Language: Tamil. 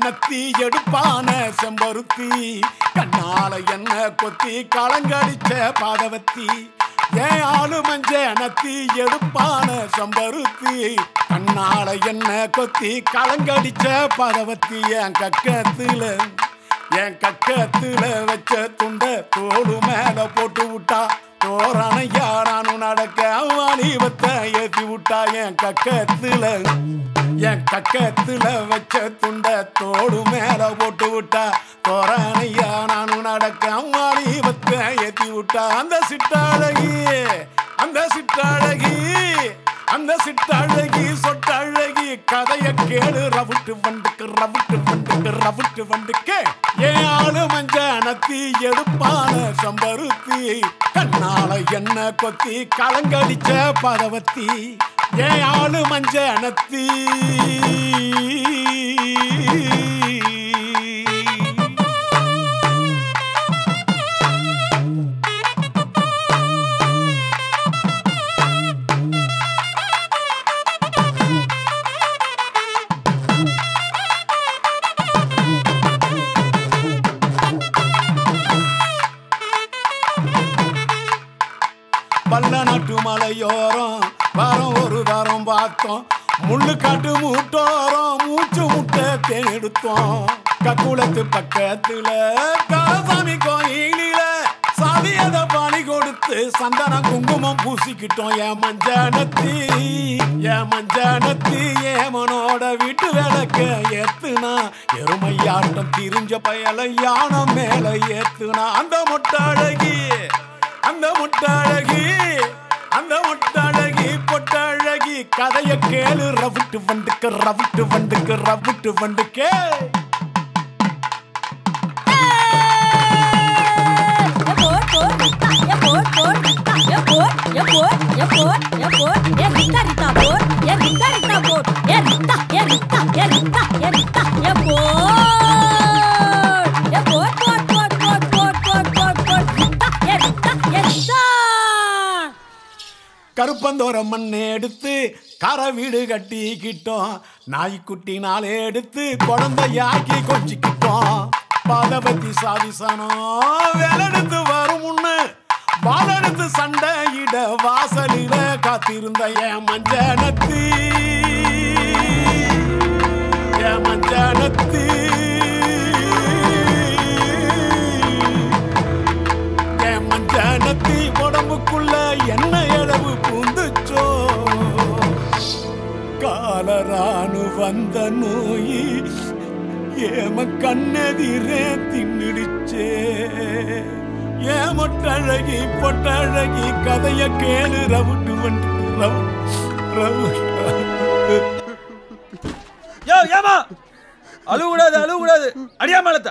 நத்தி எடுப்பான செம்பருத்தி கண்ணால என்ன கொத்தி களங்கடிச்ச பாதவத்தி ஏன் ஆளு மஞ்ச நத்தி எடுப்பான செம்பருத்தி கண்ணால என்ன கொத்தி களங்கடிச்ச பாதவத்தி என் கக்கத்துல வச்ச துண்ட தோடு மேல போட்டு விட்டா தோரணையா நானும் நடக்க வாலிபத்தை ஏத்தி விட்டா என் கக்கத்துல வச்ச துண்ட தோடு மேல போட்டு விட்டா தோரணையா நானும் நடக்க வாலிபத்தை ஏத்தி விட்டா அந்த சிட்டழகி சொட்டழகி கதைய கேளு ரவுட்டு வண்டுக்கு ஏன் ஆளு மஞ்ச நத்தி எடுப்பான செம்பருத்தி கண்ணால என்ன கொத்தி களங்கடிச்ச பதவத்தி ஏன் ஆளு மஞ்ச நத்தி பல்ல நாட்டு மலையோரம் வாரம் ஒரு வாரம் பார்த்தோம் முள்ளு காட்டு மூட்டோரம் மூச்சு முட்டை தேன் எடுத்தோம் கக்குளத்து பக்கத்துல காலசாமி கோயிலில சாதியத பாணி கொடுத்து சந்தன குங்குமம் பூசிக்கிட்டோம் என் மஞ்சனத்தி ஏமனோட வீட்டு விளக்க ஏத்துனா எருமையாட்டம் திரிஞ்ச பயல யானம் மேல ஏத்துனா அந்த முட்டாழகி பொட்டாழகி கதைய கேளு ரவுட்டு வண்டுக்கு கருப்பந்தோர மண்ணை எடுத்து கரை வீடு கட்டிக்கிட்டோம் நாய்க்குட்டி நாளே எடுத்து குழந்தையாக்கி கொஞ்சிக்கிட்டோம் பாதவத்தி சாதிசனம் வேலெடுத்து வரும் முன்னு வாழெடுத்து சண்டையிட வாசலில காத்திருந்த என் மஞ்சனத்தி உடம்புக்குள்ள என்ன அளவு பூந்துச்சோ காலரானு வந்த நோயி ஏம கண்ணெதிரே தின்னுடுச்சே ஏமொட்டழகி பொட்டழகி கதைய கேளு ரவுட்டு ஏமா அழுகூடாது அடியாமலத்த